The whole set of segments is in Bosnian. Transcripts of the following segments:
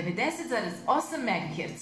90,8 MHz.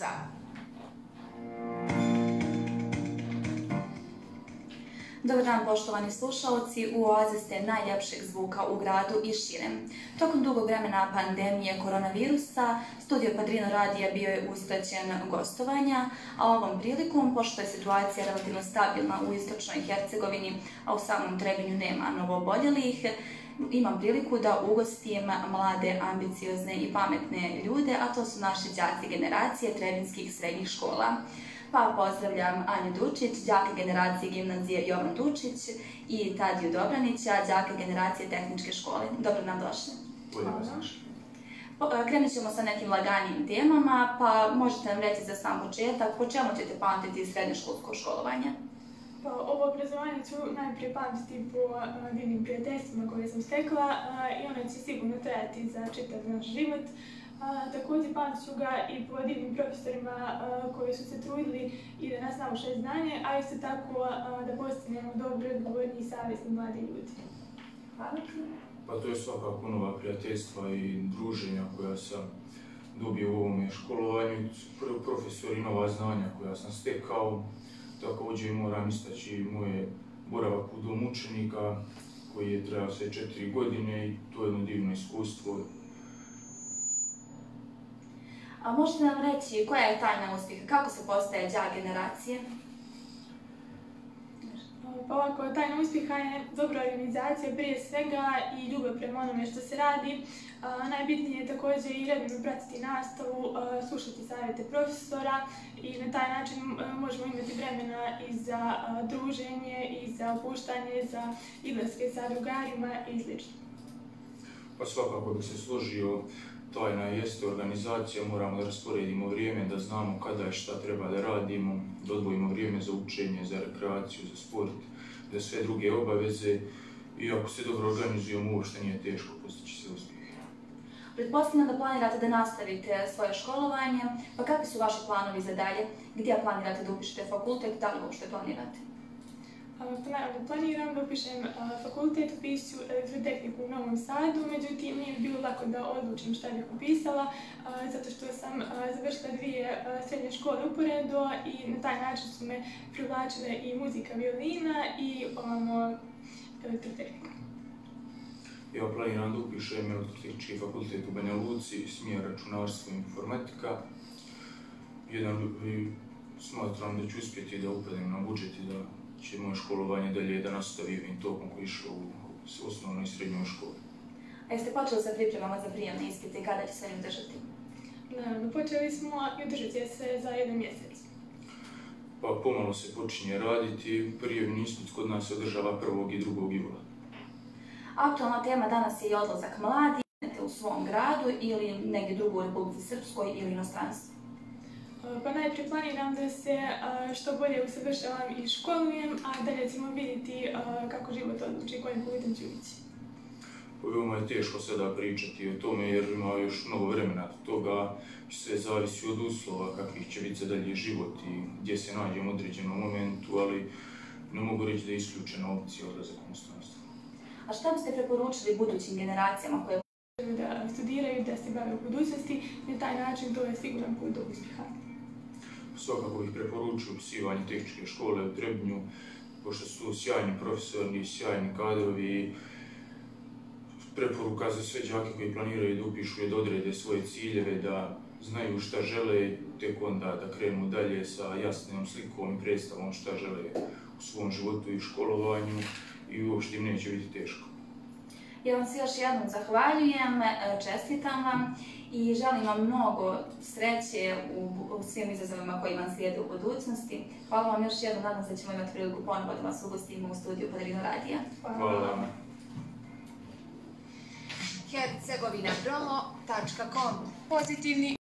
Dobar dan, poštovani slušalci, u oazi ste najljepšeg zvuka u gradu i širem. Tokom dugog vremena pandemije koronavirusa, studio Padrino radija bio je uskraćen gostovanja, a ovom prilikom, pošto je situacija relativno stabilna u istočnoj Hercegovini, a u samom Trebinju nema novooboljelih, imam priliku da ugostim mlade, ambiciozne i pametne ljude, a to su naši đaci generacije trebinskih srednjih škola. Pa pozdravljam Anju Dučić, đaka generacije gimnazije Jovan Dučić i Tadiju Dobranića, đaka generacije tehničke škole. Dobro nam došli. Krenut ćemo sa nekim laganijim temama, pa možete nam reći za sam početak po čemu ćete pamtiti srednjoškolsko školovanje? Pa, ovo obrazovanje ću najprije pamtiti po divnim prijateljstvima koje sam stekla i ono će sigurno trajati za čitav naš život. Također pamtit ću ga i po divnim profesorima koji su se trudili i da nas nauče znanje, a isto tako da postanemo dobri, odgovorni i savjesni mladi ljudi. Hvala ti. Pa to je svakako nova prijateljstva i druženja koja sam dobio u ovome školovanju, profesori, nova znanja koja sam stekao. Također moram istaći moje boravak u domu učenika koji je trajao sve 4 godine i to je jedno divno iskustvo. A možete nam reći koja je tajna uspjeha, kako se postaje đak generacije? Pa ovako, tajna uspjeha je dobra organizacija prije svega i ljubav prema onome što se radi. Najbitnije je također i redovno pratiti nastavu, slušati savjete profesora i na taj način možemo imati vremena i za druženje, i za opuštanje, za izlaske sa drugarima i sl. Pa svakako bih se složio, tajna jeste organizacija, moramo da rasporedimo vrijeme, da znamo kada i šta treba da radimo, da odvojimo vrijeme za učenje, za rekreaciju, za sport, za sve druge obaveze i ako se dobro organizujemo, uopšte nije teško postići se uspjeh. Pretpostavljam da planirate da nastavite svoje školovanje, pa kakvi su vaši planovi za dalje? Gdje planirate da upišete fakultet, da li uopšte planirate? Planiram da upišem fakultet, upišću elektrotehniku u Novom Sadu, međutim nije bilo lako da odlučim šta bih upisala, zato što sam završila 2 srednje škole uporedo i na taj način su me privlačile i muzika, violina i elektrotehnika. Ja planiram da upišem elektrotehnički fakultet u Banja Luci, smjer računarstvo i informatika. Smatram da ću uspjeti da upadnem na budžet i da će moje školovanje dalje da nastavi ovim tokom koji je išao u osnovnoj i srednjoj školi. A jeste počeli sa pripremama za prijemne ispite i kada će se njim držati? Naravno, počeli smo i održat će se za 1 mjesec. Pa pomalo se počinje raditi, prijemni ispit kod nas se održava 1. i 2. jula. Aktualna tema danas je i odlazak mladih u svom gradu ili negdje drugo u Republici Srpskoj ili inostranstvu. Pa najprije planiram da se što bolje usavršavam i školujem, a dalje ćemo vidjeti kako život odluči kojim putem ću ići. Veoma je teško sada pričati o tome jer ima još mnogo vremena do toga, sve zavisi od uslova kakvih će biti za dalje život i gdje se nađem u određenom momentu, ali ne mogu reći da je isključena opcija odlazak u inostranstvo. A šta biste preporučili budućim generacijama koje da studiraju, da se bave u budućnosti, na taj način to je siguran put do uspjeha. Svakako bih preporučio upisivanje tehničke škole u Trebinju, pošto su sjajni profesori, sjajni kadrovi. Preporuka za sve đake koji planiraju da upišu je da odrede svoje ciljeve, da znaju šta žele, tek onda da krenu dalje sa jasnom slikom i predstavom šta žele u svom životu i školovanju i uopšte im neće biti teško. Ja vam se još jednom zahvaljujem, čestitam vam i želim vam mnogo sreće u svim izazovima koji vam slijede u budućnosti. Hvala vam još jednom, nadam se da ćemo imati priliku ponovo da vas ugostimo u studiju Padrino radija. Hvala vam. hercegovinapromo.com Pozitivni